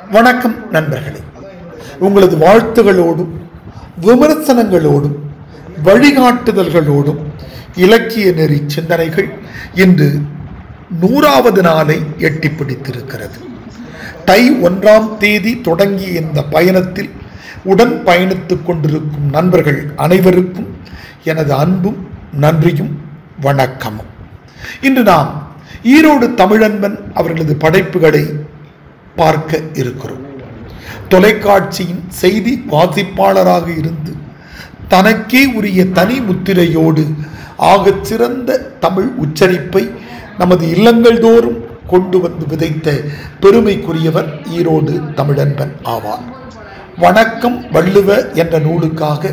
வணக்கம் நண்பர்களே, உங்களது வாழ்த்துகளோடும் விமர்சனங்களோடும் வழிகாட்டுதல்களோடும் இலக்கிய நெறி சிந்தனைகள் இன்று 100வது நாளை எட்டி பிடித்திருக்கிறது. தை 1ஆம் தேதி தொடங்கிய இந்த பயணத்தில் உடன் பயணித்துக் கொண்டிருக்கும் நண்பர்கள் அனைவருக்கும் எனது அன்பும் நன்றியும் வணக்கமும். இன்று நாம் ஈரோடு தமிழன்பன் அவர்களது படைப்புகளை பார்க்க இருக்கிறோம். தொலைக்காட்சியின் செய்தி வாசிப்பாளராக இருந்து தனக்கே உரிய தனி முத்திரையோடு ஆகச் சிறந்த தமிழ் உச்சரிப்பை நமது இல்லங்கள் தோறும் கொண்டு வந்து விதைத்த பெருமைக்குரியவர் ஈரோடு தமிழன்பன் ஆவார். வணக்கம் வள்ளுவ என்ற நூலுக்காக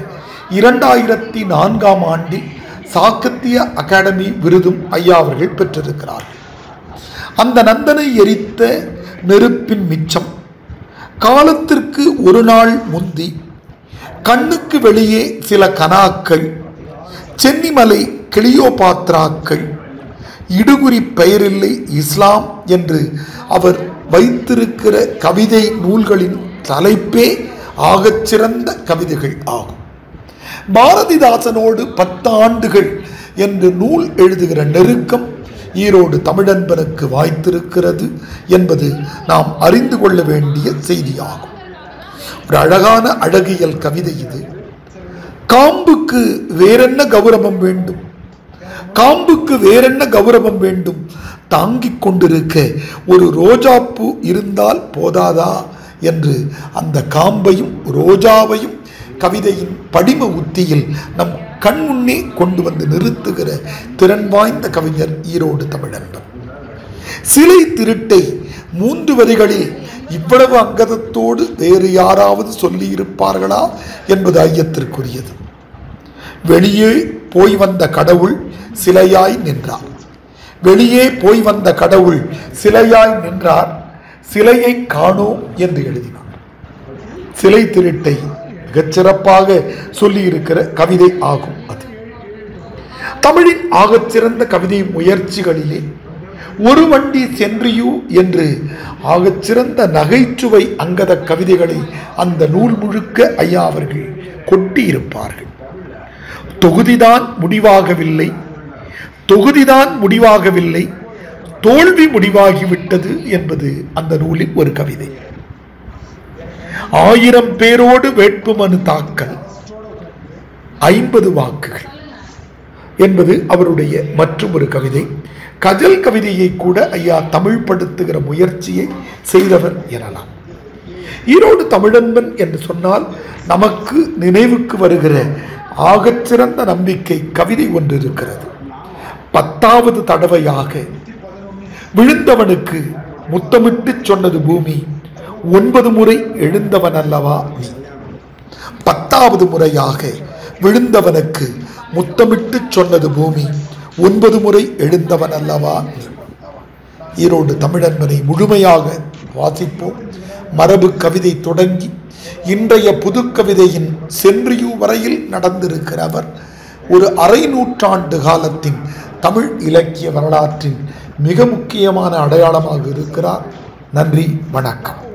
2004ஆம் ஆண்டில் சாகித்ய அகாடமி விருதும் ஐயா அவர்கள் பெற்றிருக்கிறார்கள். அந்த நந்தனை எரித்த நெருப்பின் மிச்சம், காலத்திற்கு ஒரு நாள் முந்தி, கண்ணுக்கு வெளியே சில கனாக்கள், சென்னிமலை கிளியோபாத்ராக்கள், இடுகுறி பெயரில்லை இஸ்லாம் என்று அவர் வைத்திருக்கிற கவிதை நூல்களின் தலைப்பே ஆகச் சிறந்த கவிதைகள் ஆகும். பாரதிதாசனோடு 10 ஆண்டுகள் என்று நூல் எழுதுகிற நெருக்கம் ஈரோடு தமிழன்பனுக்கு வாய்த்திருக்கிறது என்பது நாம் அறிந்து கொள்ள வேண்டிய செய்தியாகும். ஒரு அழகான அழகியல் கவிதை இது. காம்புக்கு வேறென்ன கௌரவம் வேண்டும், காம்புக்கு வேறென்ன கௌரவம் வேண்டும், தாங்கிக் கொண்டிருக்க ஒரு ரோஜாப்பூ இருந்தால் போதாதா என்று அந்த காம்பையும் ரோஜாவையும் கவிதையின் படிம உத்தியில் நம் கண் முன்னே கொண்டு வந்து நிறுத்துகிற திறன் வாய்ந்த கவிஞர் ஈரோடு தமிழன்பன். சிலை திருட்டை 3 வரிகளில் இவ்வளவு அங்கதத்தோடு வேறு யாராவது சொல்லி இருப்பார்களா என்பது ஐயத்திற்குரியது. வெளியே போய் வந்த கடவுள் சிலையாய் நின்றார், வெளியே போய் வந்த கடவுள் சிலையாய் நின்றார், சிலையை காணோம் என்று எழுதினார். சிலை திருட்டை மிகச்சிறப்பாக சொல்லி இருக்கிற கவிதை ஆகும் அது. தமிழின் ஆகச் சிறந்த கவிதை முயற்சிகளிலே ஒரு வண்டி சென்றியூ என்று ஆகச் சிறந்த நகைச்சுவை அங்கத கவிதைகளை அந்த நூல் முழுக்க ஐயா அவர்கள் கொட்டியிருப்பார்கள். தொகுதிதான் முடிவாகவில்லை, தொகுதிதான் முடிவாகவில்லை, தோல்வி முடிவாகிவிட்டது என்பது அந்த நூலில் ஒரு கவிதை. 1000 பேரோடு வேட்புமனு தாக்கல், 50 வாக்குகள் என்பது அவருடைய மற்றொரு கவிதை. கஜல் கவிதையை கூட ஐயா தமிழ் படுத்துகிற முயற்சியை செய்தவர் எனலாம். ஈரோடு தமிழன்பன் என்று சொன்னால் நமக்கு நினைவுக்கு வருகிற ஆகச்சிறந்த நம்பிக்கை கவிதை ஒன்று இருக்கிறது. 10வது தடவையாக விழுந்தவனுக்கு முத்தமிட்டு சொன்னது பூமி, 9 முறை எழுந்தவன் அல்லவா நீ. 10வது முறையாக விழுந்தவனுக்கு முத்தமிட்டு சொன்னது பூமி, 9 முறை எழுந்தவன் அல்லவா நீ. ஈரோடு தமிழன்பனை முழுமையாக வாசிப்போம். மரபு கவிதை தொடங்கி இன்றைய புது கவிதையின் சென்றியூ வரையில் நடந்திருக்கிறவர் ஒரு அரை நூற்றாண்டு காலத்தின் தமிழ் இலக்கிய வரலாற்றின் மிக முக்கியமான அடையாளமாக இருக்கிறார். நன்றி, வணக்கம்.